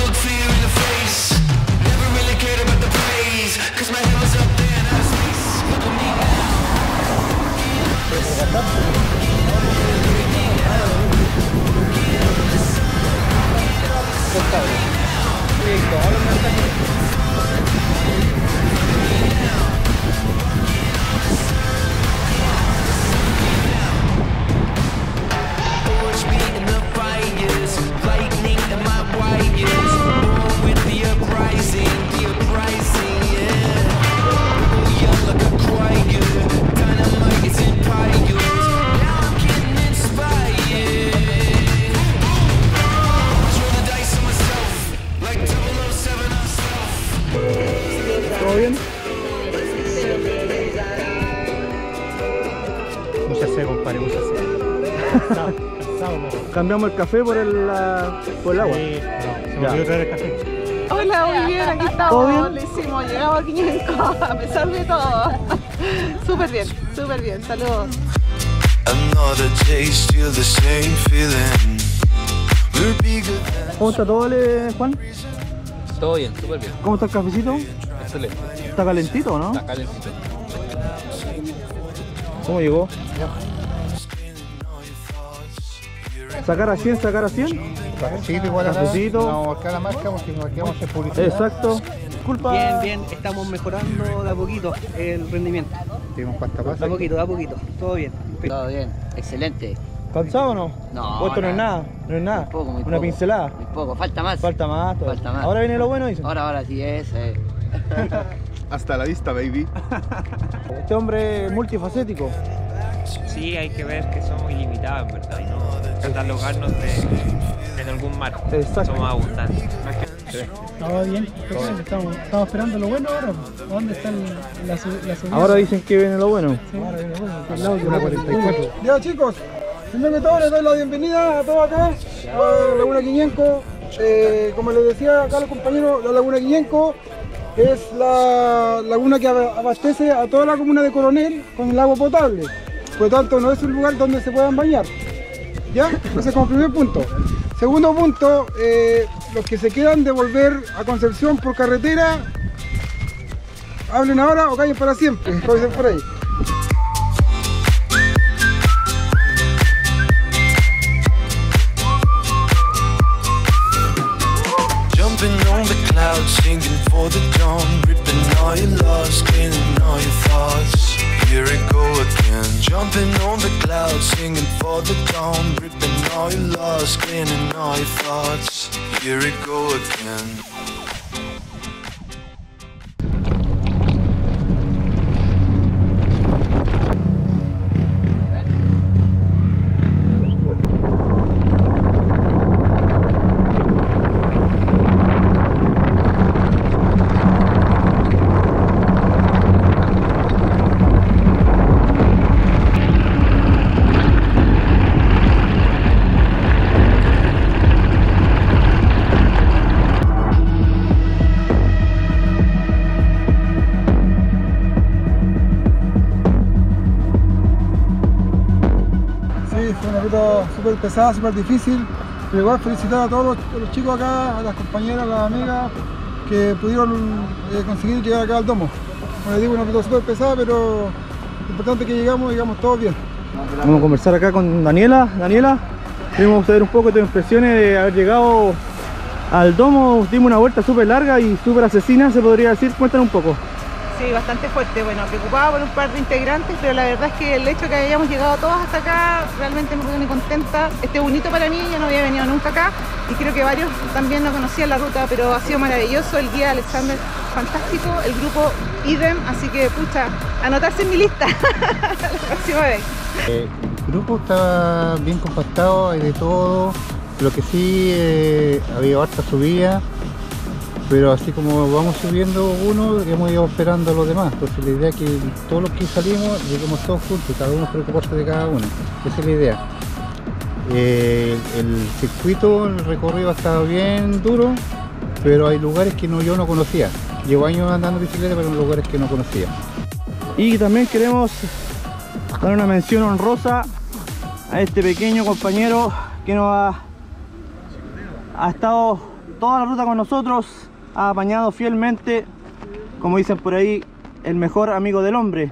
¿Todo bien? Mucha sed, compadre, mucha sed. Cambiamos el café por el agua. Sí, no, se me olvidó traer el café. Hola, muy bien, aquí estamos. ¿Todo bien? Lo hicimos, llegamos a 500 a pesar de todo. Súper bien, saludos. ¿Cómo está todo, Juan? Todo bien, súper bien. ¿Cómo está el cafecito? Excelente. ¿Está calentito, no? Está calentito. ¿Cómo llegó? ¿Sacar a 100, sacar a 100? Cafecito igual acá. Cafecito. Vamos a marcar la marca porque nos quedamos en publicidad. Exacto. Disculpa. Bien, estamos mejorando de a poquito el rendimiento. Tenemos pasta pasa. De a poquito, todo bien. Todo bien, excelente. ¿Cansado o no? No, ¿O esto no es nada? No es nada. Muy poco, muy Una poco. pincelada. Muy poco, falta más. Falta más. todavía. Falta más. Ahora viene lo bueno, dicen. Ahora sí es. Hasta la vista, baby. Este hombre es multifacético. Sí, hay que ver que somos ilimitados, en verdad, y no catalogarnos en algún mar. Exacto. Somos abundantes. Todo bien, estamos esperando lo bueno ahora. ¿Dónde está la subida? Ahora dicen que viene lo bueno. Sí, ahora viene lo bueno. Al lado de la 44. Ya, chicos, primero que todo les doy la bienvenida a todos acá, a Laguna Quiñenco. Como les decía acá los compañeros, la Laguna Quiñenco es la laguna que abastece a toda la comuna de Coronel con el agua potable. Por lo tanto, no es un lugar donde se puedan bañar. ¿Ya? Ese es como primer punto. Segundo punto, los que se quedan de volver a Concepción por carretera, hablen ahora o callen para siempre, como dicen por ahí. Jumping on the clouds, singing for the dawn, ripping all your lost, cleaning all your thoughts. Here it go again. Jumping on the clouds, singing for the dawn, ripping all your lost, cleaning all your thoughts. Here it go again. Fue una ruta súper pesada, súper difícil, pero igual felicitar a todos los chicos acá, a las compañeras, a las amigas que pudieron conseguir llegar acá al domo. Como les digo, una ruta súper pesada, pero lo importante es que llegamos todos bien. Vamos a conversar acá con Daniela. Daniela, queremos saber un poco tus impresiones de haber llegado al domo. Dimos una vuelta súper larga y súper asesina, se podría decir. Cuéntanos un poco. Sí, bastante fuerte, bueno, preocupada por un par de integrantes, pero la verdad es que el hecho de que hayamos llegado todos hasta acá realmente me pone muy contenta. Bonito para mí, yo no había venido nunca acá y creo que varios también no conocían la ruta, pero ha sido maravilloso. El guía Alexander, fantástico, el grupo idem, así que pucha, anotarse en mi lista la próxima vez. El grupo estaba bien compactado, hay de todo. Lo que sí, había harta subida. Pero así como vamos subiendo uno, hemos ido esperando a los demás. Entonces la idea es que todos los que salimos lleguemos todos juntos, cada uno preocuparse de cada uno. Esa es la idea. El circuito, el recorrido ha estado bien duro, pero hay lugares que yo no conocía. Llevo años andando en bicicleta, pero en lugares que no conocía. Y también queremos dar una mención honrosa a este pequeño compañero que nos ha estado toda la ruta con nosotros, ha apañado fielmente, como dicen por ahí, el mejor amigo del hombre.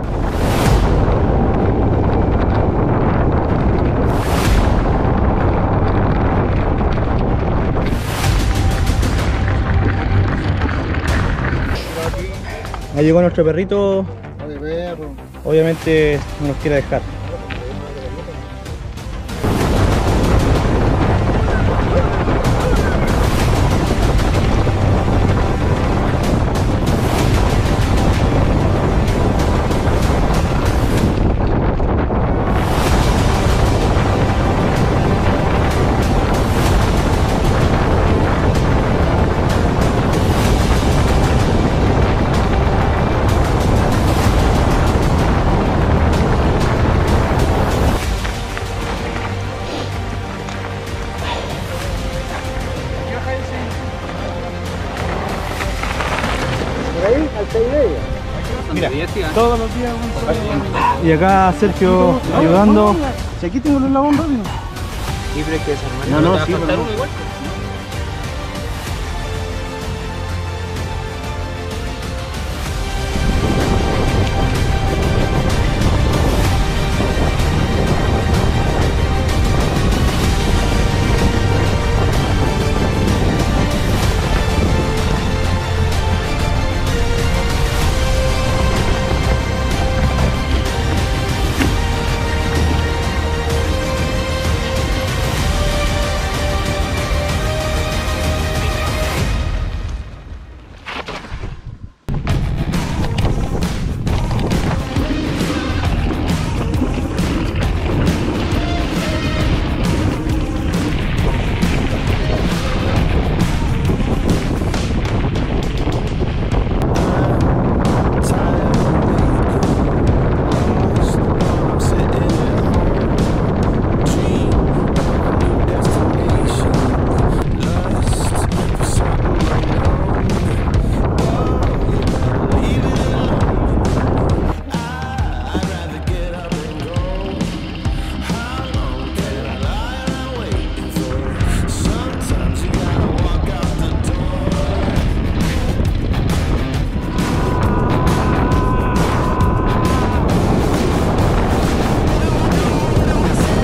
Ahí llegó nuestro perrito. Obviamente no nos quiere dejar. Mira, todos los días. Y acá Sergio ayudando. Si aquí tengo el eslabón rápido. Y pero es que desarmar. No, ¿Te no, va a sí, faltar pero uno igual?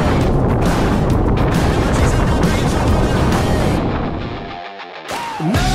No!